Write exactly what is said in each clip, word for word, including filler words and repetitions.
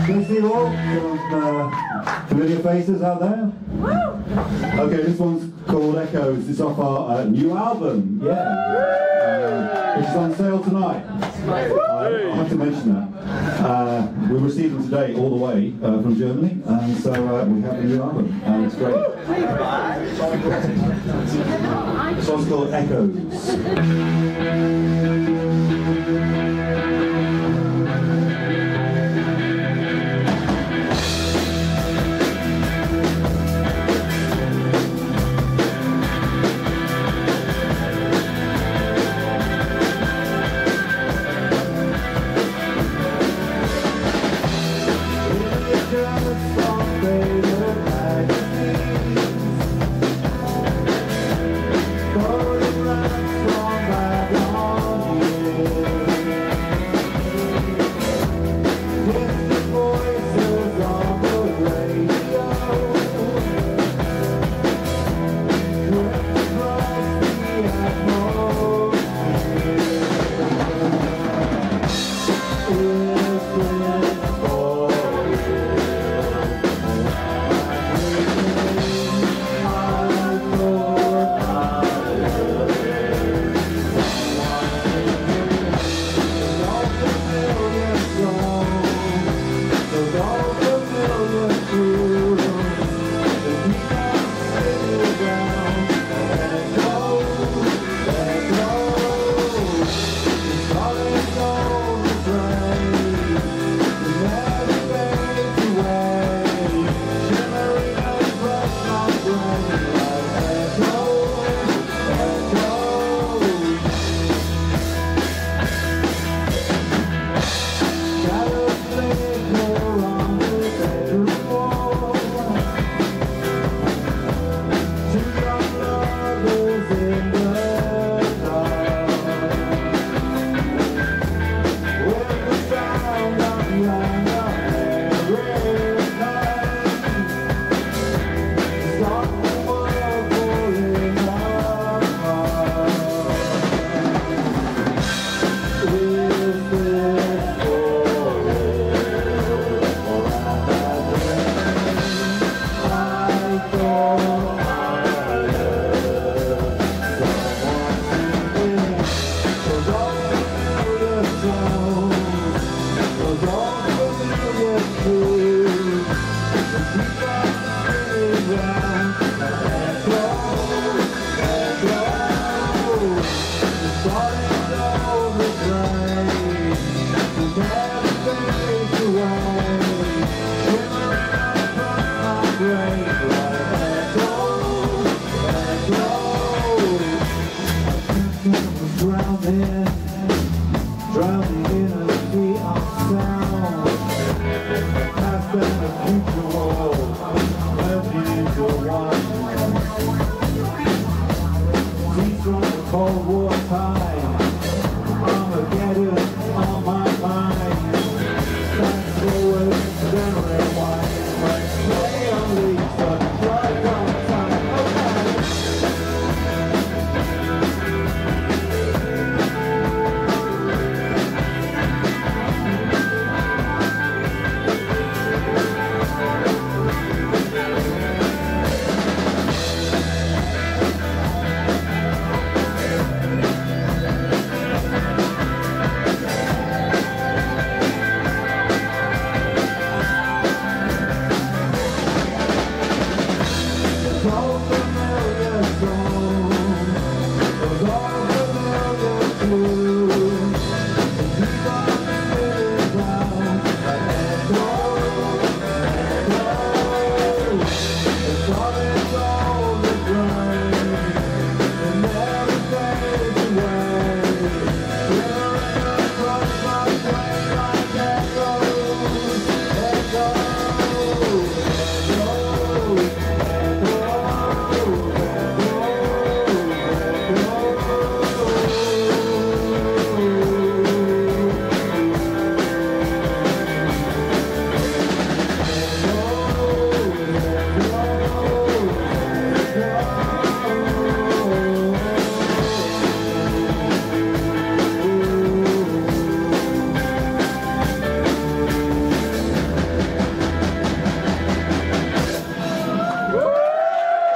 Can you see all some uh, familiar faces out there? Okay, this one's called Echoes. It's off our uh, new album, yeah, uh, which is on sale tonight. Uh, I have to mention that. Uh, we received them today all the way uh, from Germany, and so uh, we have a new album, and it's great. This one's called Echoes. Going right from my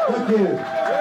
Thank you.